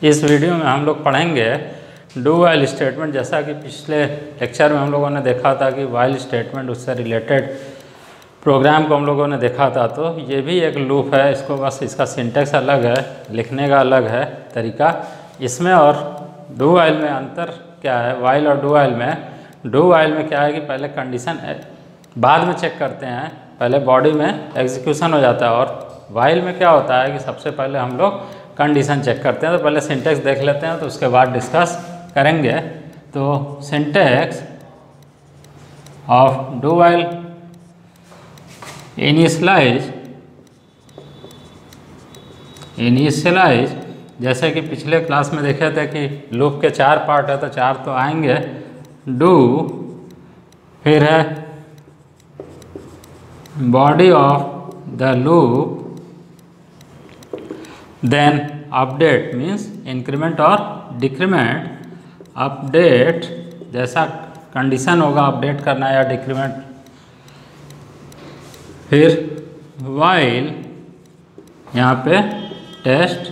इस वीडियो में हम लोग पढ़ेंगे डू वाइल स्टेटमेंट। जैसा कि पिछले लेक्चर में हम लोगों ने देखा था कि वाइल स्टेटमेंट उससे रिलेटेड प्रोग्राम को हम लोगों ने देखा था, तो ये भी एक लूप है। इसको बस इसका सिंटेक्स अलग है, लिखने का अलग है तरीका। इसमें और डू वाइल में अंतर क्या है? वाइल और डू वाइल में क्या है कि पहले कंडीशन बाद में चेक करते हैं, पहले बॉडी में एग्जीक्यूशन हो जाता है। और वाइल में क्या होता है कि सबसे पहले हम लोग कंडीशन चेक करते हैं। तो पहले सिंटेक्स देख लेते हैं, तो उसके बाद डिस्कस करेंगे। तो syntax of do while initialize, जैसे कि पिछले क्लास में देखे थे कि लूप के 4 पार्ट है, तो 4 तो आएंगे। डू, फिर है body of the loop, then update means increment और डिक्रीमेंट। अपडेट जैसा कंडीशन होगा अपडेट करना या डिक्रीमेंट। फिर वाइल, यहाँ पे टेस्ट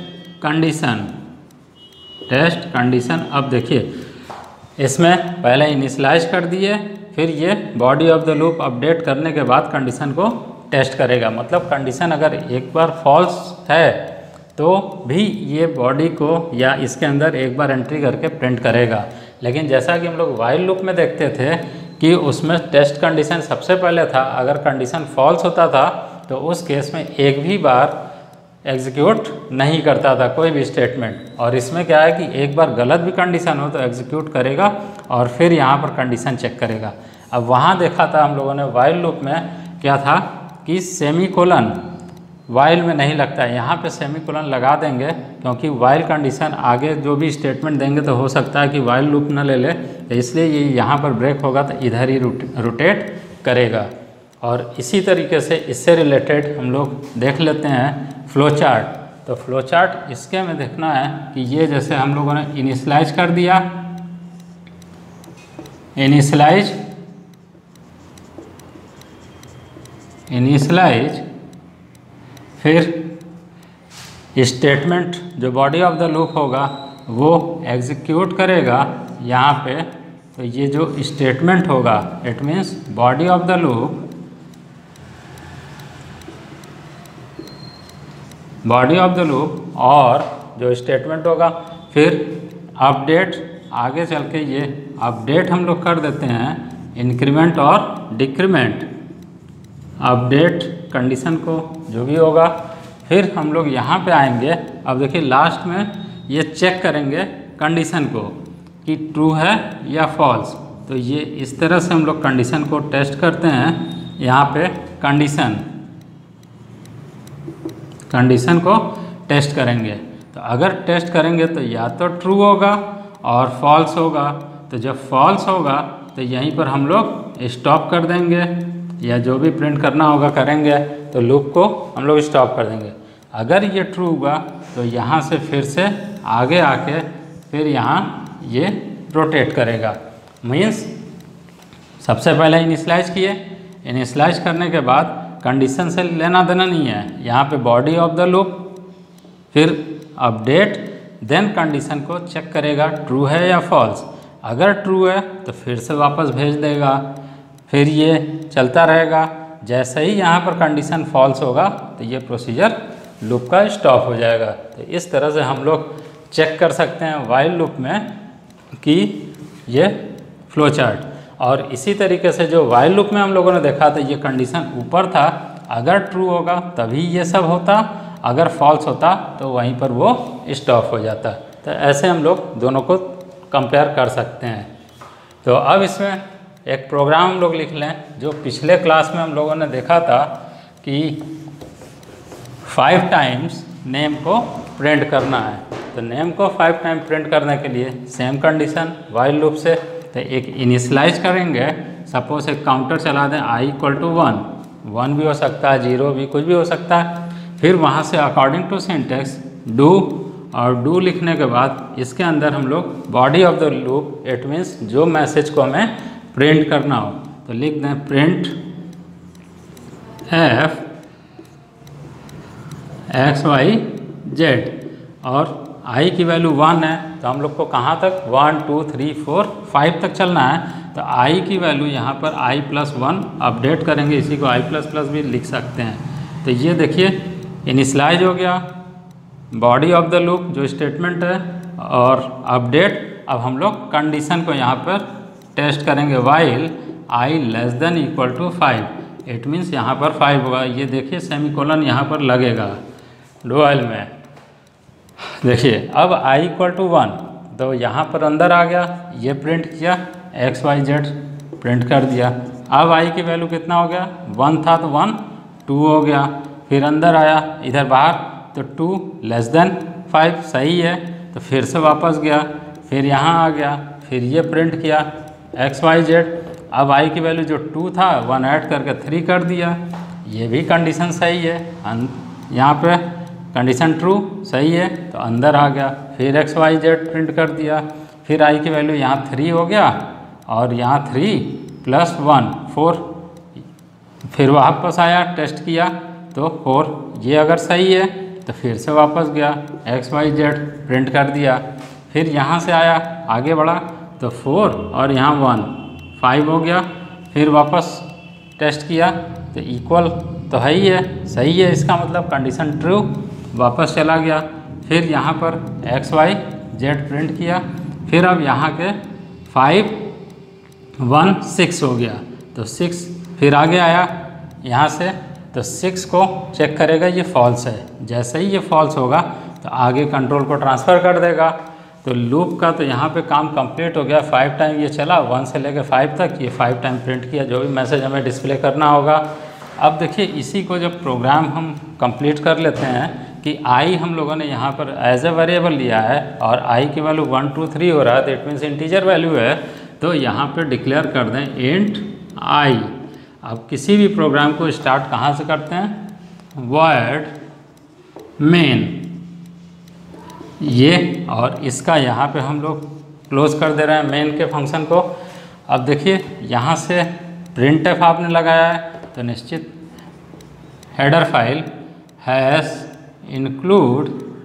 कंडीशन। अब देखिए इसमें पहले इनिशियलाइज कर दिए, फिर ये body of the loop update करने के बाद कंडीशन को टेस्ट करेगा। मतलब कंडीशन अगर एक बार फॉल्स है तो भी ये बॉडी को या इसके अंदर एक बार एंट्री करके प्रिंट करेगा। लेकिन जैसा कि हम लोग वाइल लूप में देखते थे कि उसमें टेस्ट कंडीशन सबसे पहले था। अगर कंडीशन फॉल्स होता था तो उस केस में एक भी बार एग्जीक्यूट नहीं करता था कोई भी स्टेटमेंट। और इसमें क्या है कि एक बार गलत भी कंडीशन हो तो एग्जीक्यूट करेगा और फिर यहाँ पर कंडीशन चेक करेगा। अब वहाँ देखा था हम लोगों ने वाइल लूप में क्या था कि सेमीकोलन वाइल में नहीं लगता है। यहाँ पे सेमीकोलन लगा देंगे क्योंकि वाइल कंडीशन आगे जो भी स्टेटमेंट देंगे तो हो सकता है कि वाइल लूप न ले ले, तो इसलिए ये यहाँ पर ब्रेक होगा तो इधर ही रोटेट करेगा। और इसी तरीके से इससे रिलेटेड हम लोग देख लेते हैं फ्लो चार्ट। तो फ्लो चार्ट इसके में देखना है कि ये जैसे हम लोगों ने इनिशियलाइज कर दिया, इनिशियलाइज फिर स्टेटमेंट जो बॉडी ऑफ द लूप होगा वो एग्जीक्यूट करेगा यहाँ पे। तो ये जो स्टेटमेंट होगा it means body of the loop, और जो स्टेटमेंट होगा फिर अपडेट। आगे चल के ये अपडेट हम लोग कर देते हैं इंक्रीमेंट और डिक्रीमेंट। अपडेट कंडीशन को जो भी होगा, फिर हम लोग यहाँ पे आएंगे। अब देखिए लास्ट में ये चेक करेंगे कंडीशन को कि ट्रू है या फॉल्स। तो ये इस तरह से हम लोग कंडीशन को टेस्ट करते हैं। यहाँ पे कंडीशन को टेस्ट करेंगे। तो अगर टेस्ट करेंगे तो या तो ट्रू होगा और फॉल्स होगा। तो जब फॉल्स होगा तो यहीं पर हम लोग स्टॉप कर देंगे या जो भी प्रिंट करना होगा करेंगे, तो लूप को हम लोग स्टॉप कर देंगे। अगर ये ट्रू हुआ तो यहाँ से फिर से आगे आके फिर यहाँ ये रोटेट करेगा। मीन्स सबसे पहले इनिशियलाइज किए, इनिशियलाइज करने के बाद कंडीशन से लेना देना नहीं है। यहाँ पे बॉडी ऑफ द लूप, फिर अपडेट, देन कंडीशन को चेक करेगा ट्रू है या फॉल्स। अगर ट्रू है तो फिर से वापस भेज देगा, फिर ये चलता रहेगा। जैसे ही यहाँ पर कंडीशन फॉल्स होगा तो ये प्रोसीजर लूप का स्टॉप हो जाएगा। तो इस तरह से हम लोग चेक कर सकते हैं वाइल लूप में कि ये फ्लो चार्ट। और इसी तरीके से जो वाइल लूप में हम लोगों ने देखा था ये कंडीशन ऊपर था, अगर ट्रू होगा तभी ये सब होता, अगर फॉल्स होता तो वहीं पर वो स्टॉप हो जाता। तो ऐसे हम लोग दोनों को कंपेयर कर सकते हैं। तो अब इसमें एक प्रोग्राम हम लोग लिख लें जो पिछले क्लास में हम लोगों ने देखा था कि 5 टाइम्स नेम को प्रिंट करना है। तो नेम को 5 टाइम प्रिंट करने के लिए सेम कंडीशन वाइल लूप से तो एक इनिशियलाइज करेंगे। सपोज एक काउंटर चला दें i = 1 भी हो सकता है, 0 भी, कुछ भी हो सकता है। फिर वहाँ से अकॉर्डिंग टू सिंटेक्स डू, और डू लिखने के बाद इसके अंदर हम लोग body of the loop, it means जो मैसेज को हमें प्रिंट करना हो तो लिख दें print f x y z और आई की वैल्यू 1 है तो हम लोग को कहाँ तक 1 2 3 4 5 तक चलना है। तो आई की वैल्यू यहाँ पर i+1 अपडेट करेंगे, इसी को i++ भी लिख सकते हैं। तो ये देखिए इनिशियलाइज हो गया बॉडी ऑफ द लूप जो स्टेटमेंट है, और अपडेट अब हम लोग कंडीशन को यहाँ पर टेस्ट करेंगे वाइल i <= 5। इट मीन्स यहाँ पर 5 होगा। ये देखिए सेमीकोलन यहाँ पर लगेगा डुअल में। देखिए अब i = 1 तो यहाँ पर अंदर आ गया, ये प्रिंट किया XYZ प्रिंट कर दिया। अब i की वैल्यू कितना हो गया, 1 था तो 1 2 हो गया, फिर अंदर आया इधर बाहर तो 2 <= 5 सही है, तो फिर से वापस गया, फिर यहाँ आ गया, फिर ये प्रिंट किया XYZ। अब i की वैल्यू जो 2 था 1 ऐड करके 3 कर दिया, ये भी कंडीशन सही है, यहाँ पे कंडीशन ट्रू सही है तो अंदर आ गया, फिर XYZ प्रिंट कर दिया, फिर i की वैल्यू यहाँ 3 हो गया और यहाँ 3 + 1 4, फिर वापस आया टेस्ट किया तो 4, ये अगर सही है तो फिर से वापस गया XYZ प्रिंट कर दिया, फिर यहाँ से आया आगे बढ़ा तो 4 और यहाँ 1 5 हो गया, फिर वापस टेस्ट किया तो इक्वल तो है ही है, सही है, इसका मतलब कंडीशन ट्रू, वापस चला गया, फिर यहाँ पर XYZ प्रिंट किया, फिर अब यहाँ के 5 1 6 हो गया तो 6, फिर आगे आया यहाँ से तो 6 को चेक करेगा ये फॉल्स है, जैसे ही ये फॉल्स होगा तो आगे कंट्रोल को ट्रांसफ़र कर देगा। तो लूप का तो यहाँ पे काम कंप्लीट हो गया, 5 टाइम ये चला 1 से लेकर 5 तक, ये 5 टाइम प्रिंट किया जो भी मैसेज हमें डिस्प्ले करना होगा। अब देखिए इसी को जब प्रोग्राम हम कंप्लीट कर लेते हैं कि i हम लोगों ने यहाँ पर एज ए वेरिएबल लिया है और i की वैल्यू 1 2 3 हो रहा है तो इट मीन्स इंटीजर वैल्यू है, तो यहाँ पे डिक्लेयर कर दें इंट i। अब किसी भी प्रोग्राम को स्टार्ट कहाँ से करते हैं, वॉइड मेन, ये और इसका यहाँ पे हम लोग क्लोज कर दे रहे हैं मेन के फंक्शन को। अब देखिए यहाँ से printf आपने लगाया है तो निश्चित header file hash include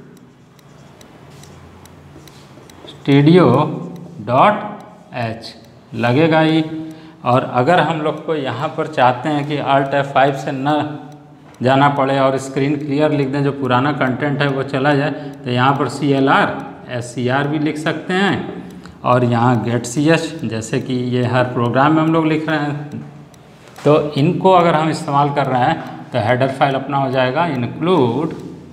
stdio.h लगेगा ही। और अगर हम लोग को यहाँ पर चाहते हैं कि Alt F5 से न जाना पड़े और स्क्रीन क्लियर लिख दें, जो पुराना कंटेंट है वो चला जाए, तो यहाँ पर CLR SCR भी लिख सकते हैं और यहाँ getch, जैसे कि ये हर प्रोग्राम में हम लोग लिख रहे हैं, तो इनको अगर हम इस्तेमाल कर रहे हैं तो हेडर फाइल अपना हो जाएगा include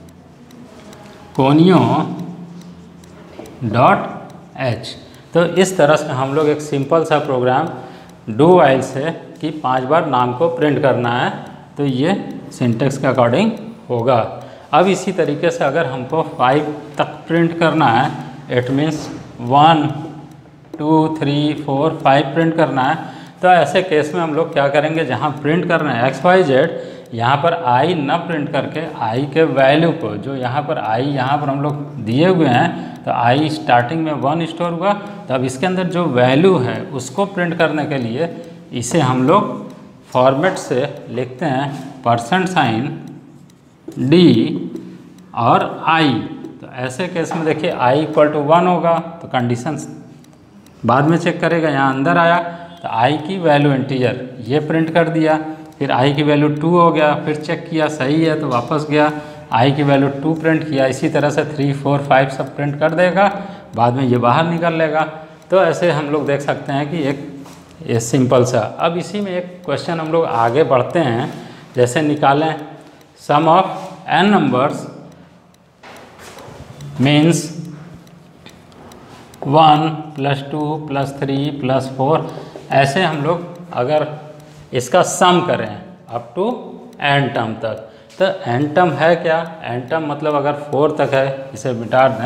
conio.h। तो इस तरह से हम लोग एक सिंपल सा प्रोग्राम डू वाइल से कि 5 बार नाम को प्रिंट करना है, तो ये सिंटेक्स के अकॉर्डिंग होगा। अब इसी तरीके से अगर हमको 5 तक प्रिंट करना है, इट मीन्स 1 2 3 4 5 प्रिंट करना है, तो ऐसे केस में हम लोग क्या करेंगे, जहाँ प्रिंट करना है XYZ, यहाँ पर i न प्रिंट करके i के वैल्यू को, जो यहाँ पर i यहाँ पर हम लोग दिए हुए हैं, तो i स्टार्टिंग में 1 स्टोर हुआ, तो अब इसके अंदर जो वैल्यू है उसको प्रिंट करने के लिए इसे हम लोग फॉर्मेट से लिखते हैं %d और i। तो ऐसे केस में देखिए i = 1 होगा तो कंडीशन बाद में चेक करेगा, यहाँ अंदर आया तो i की वैल्यू इंटीजर ये प्रिंट कर दिया, फिर i की वैल्यू 2 हो गया, फिर चेक किया सही है तो वापस गया, i की वैल्यू 2 प्रिंट किया, इसी तरह से 3 4 5 सब प्रिंट कर देगा, बाद में ये बाहर निकल लेगा। तो ऐसे हम लोग देख सकते हैं कि एक ये सिंपल सा। अब इसी में एक क्वेश्चन हम लोग आगे बढ़ते हैं, जैसे निकालें sum of n numbers means 1 + 2 + 3 + 4, ऐसे हम लोग अगर इसका सम करें अप टू n टर्म तक, तो n टर्म है क्या, n टर्म मतलब अगर 4 तक है, इसे मिटा दें,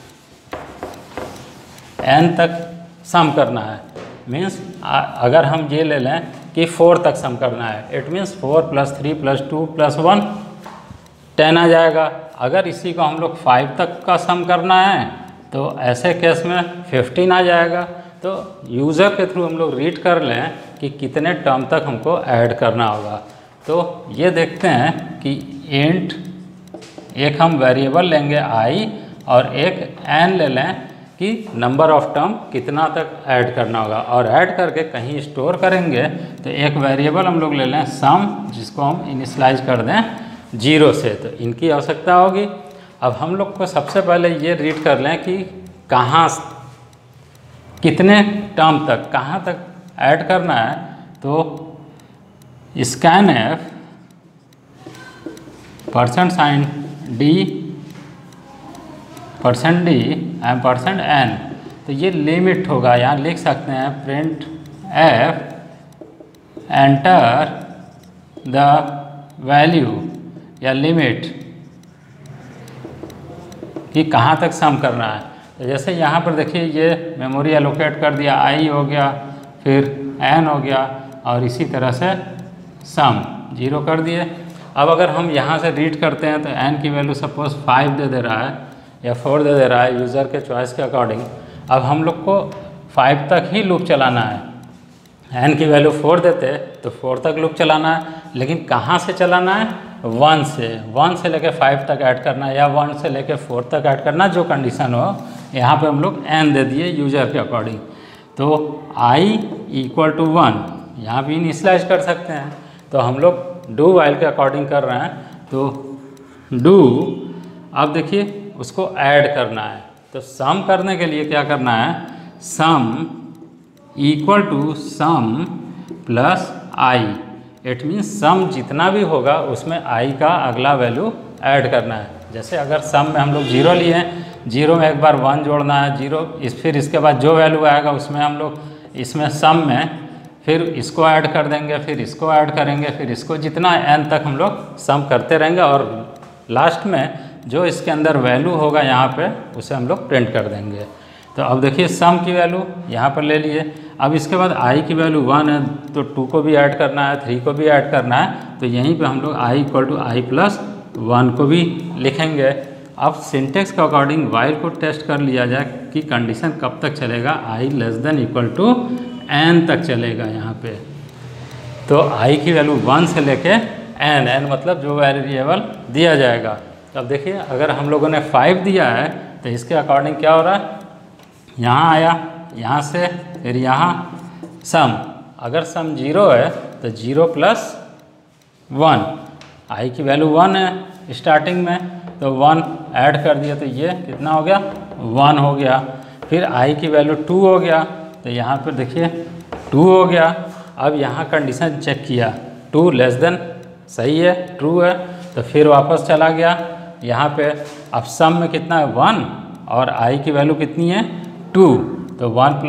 n तक सम करना है, मीन्स अगर हम ये ले लें कि 4 तक सम करना है, इट मीन्स 4 + 3 + 2 + 1 10 आ जाएगा। अगर इसी को हम लोग 5 तक का सम करना है तो ऐसे केस में 15 आ जाएगा। तो यूज़र के थ्रू हम लोग रीड कर लें कि कितने टर्म तक हमको ऐड करना होगा। तो ये देखते हैं कि इंट एक हम वेरिएबल लेंगे i और एक n ले लें कि नंबर ऑफ टर्म कितना तक ऐड करना होगा, और ऐड करके कहीं स्टोर करेंगे तो एक वेरिएबल हम लोग ले लें सम, जिसको हम इनिशलाइज कर दें 0 से, तो इनकी आवश्यकता होगी। अब हम लोग को सबसे पहले ये रीड कर लें कि कहाँ कितने टर्म तक कहाँ तक ऐड करना है। तो scanf %d एंड %n, तो ये लिमिट होगा। यहाँ लिख सकते हैं print f enter the value या लिमिट कि कहाँ तक सम करना है। तो जैसे यहाँ पर देखिए ये मेमोरी एलोकेट कर दिया, i हो गया, फिर n हो गया, और इसी तरह से सम 0 कर दिए। अब अगर हम यहाँ से रीड करते हैं तो n की वैल्यू सपोज 5 दे रहा है या 4 दे रहा है यूज़र के चॉइस के अकॉर्डिंग। अब हम लोग को 5 तक ही लूप चलाना है। n की वैल्यू 4 देते तो 4 तक लूप चलाना है, लेकिन कहाँ से चलाना है? 1 से लेके 5 तक ऐड करना है, या 1 से लेके 4 तक ऐड करना, जो कंडीशन हो। यहाँ पे हम लोग n दे दिए यूज़र के अकॉर्डिंग। तो i = 1 यहाँ भी इनिशियलाइज कर सकते हैं। तो हम लोग डू वाइल के अकॉर्डिंग कर रहे हैं, तो डू, अब देखिए उसको ऐड करना है। तो सम करने के लिए क्या करना है? Sum = sum plus i। It means sum जितना भी होगा उसमें i का अगला वैल्यू ऐड करना है। जैसे अगर सम में हम लोग 0 लिए हैं, 0 में एक बार 1 जोड़ना है, 0 फिर इसके बाद जो वैल्यू आएगा उसमें हम लोग इसमें सम में फिर इसको ऐड कर देंगे, फिर इसको ऐड करेंगे, फिर इसको, जितना n तक हम लोग सम करते रहेंगे, और लास्ट में जो इसके अंदर वैल्यू होगा यहाँ पे उसे हम लोग प्रिंट कर देंगे। तो अब देखिए सम की वैल्यू यहाँ पर ले लिए। अब इसके बाद i की वैल्यू 1 है, तो 2 को भी ऐड करना है, 3 को भी ऐड करना है। तो यहीं पे हम लोग i = i + 1 को भी लिखेंगे। अब सिंटेक्स के अकॉर्डिंग वाइल को टेस्ट कर लिया जाए कि कंडीशन कब तक चलेगा। i <= n तक चलेगा यहाँ पे। तो i की वैल्यू 1 से लेके n मतलब जो वेरिएबल दिया जाएगा। तो अब देखिए अगर हम लोगों ने 5 दिया है तो इसके अकॉर्डिंग क्या हो रहा है, यहाँ आया, यहाँ से फिर यहाँ सम, अगर सम 0 है तो 0 + 1, i की वैल्यू 1 है स्टार्टिंग में, तो 1 ऐड कर दिया, तो ये कितना हो गया? 1 हो गया। फिर i की वैल्यू 2 हो गया, तो यहाँ पर देखिए 2 हो गया। अब यहाँ कंडीशन चेक किया, 2 <, सही है, ट्रू है, तो फिर वापस चला गया यहाँ पे। अब सम में कितना है? 1, और i की वैल्यू कितनी है? 2, तो 1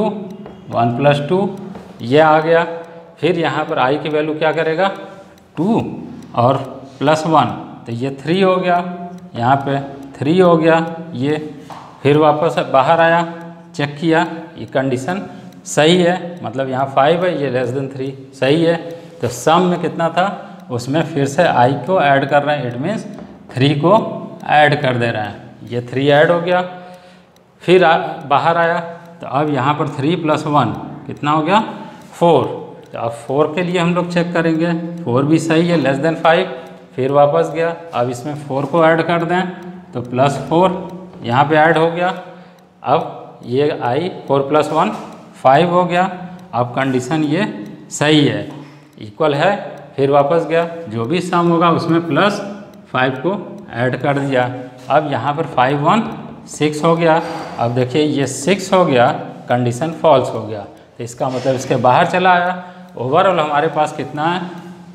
+ 2 ये आ गया। फिर यहाँ पर i की वैल्यू क्या करेगा? 2 और +1, तो ये 3 हो गया, यहाँ पे 3 हो गया ये। फिर वापस बाहर आया, चेक किया, ये कंडीशन सही है, मतलब यहाँ 5 है, ये <3 सही है। तो सम में कितना था? उसमें फिर से i को ऐड कर रहे हैं, इट मीन्स 3 को ऐड कर दे रहे हैं, ये 3 ऐड हो गया। फिर बाहर आया, तो अब यहाँ पर 3 + 1 कितना हो गया? 4। तो अब 4 के लिए हम लोग चेक करेंगे, 4 भी सही है, <5। फिर वापस गया, अब इसमें 4 को ऐड कर दें, तो +4 यहाँ पे ऐड हो गया। अब ये i 4 + 1 5 हो गया। अब कंडीशन ये सही है, इक्वल है। फिर वापस गया, जो भी सम होगा उसमें +5 को ऐड कर दिया। अब यहाँ पर 5 1 6 हो गया। अब देखिए ये 6 हो गया, कंडीशन फॉल्स हो गया, तो इसका मतलब इसके बाहर चला आया। ओवरऑल हमारे पास कितना है?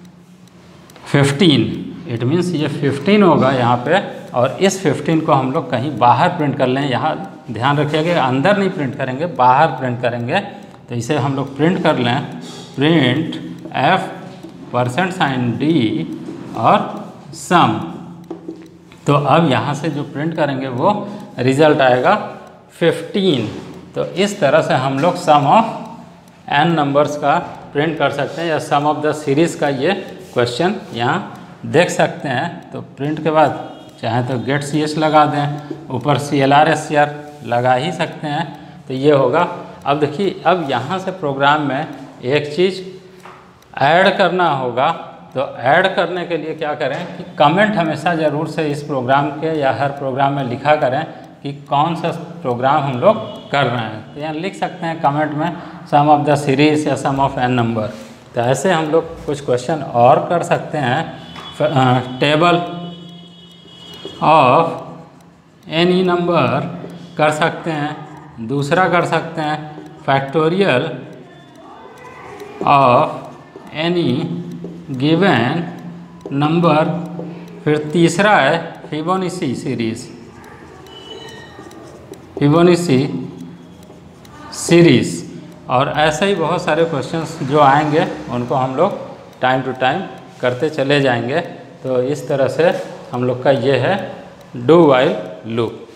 15। इट मीन्स ये 15 होगा यहाँ पे, और इस 15 को हम लोग कहीं बाहर प्रिंट कर लें। यहाँ ध्यान रखिएगा, अंदर नहीं प्रिंट करेंगे, बाहर प्रिंट करेंगे। तो इसे हम लोग प्रिंट कर लें, प्रिंट f %d और सम। तो अब यहाँ से जो प्रिंट करेंगे वो रिज़ल्ट आएगा 15। तो इस तरह से हम लोग सम ऑफ n नंबर्स का प्रिंट कर सकते हैं, या सम ऑफ द सीरीज़ का ये क्वेश्चन यहाँ देख सकते हैं। तो प्रिंट के बाद चाहे तो गेट ch लगा दें, ऊपर CLR SCR लगा ही सकते हैं, तो ये होगा। अब देखिए, अब यहाँ से प्रोग्राम में एक चीज़ ऐड करना होगा, तो ऐड करने के लिए क्या करें कि कमेंट हमेशा ज़रूर से इस प्रोग्राम के या हर प्रोग्राम में लिखा करें कि कौन सा प्रोग्राम हम लोग कर रहे हैं। तो यहाँ लिख सकते हैं कमेंट में सम ऑफ द सीरीज या सम ऑफ एन नंबर। तो ऐसे हम लोग कुछ क्वेश्चन और कर सकते हैं। टेबल ऑफ एनी नंबर कर सकते हैं। दूसरा कर सकते हैं factorial of any given number. फिर तीसरा है फिबोनाची सीरीज, फिबोनाची सीरीज। और ऐसे ही बहुत सारे क्वेश्चंस जो आएंगे उनको हम लोग टाइम टू टाइम करते चले जाएंगे। तो इस तरह से हम लोग का ये है डू व्हाइल लूप।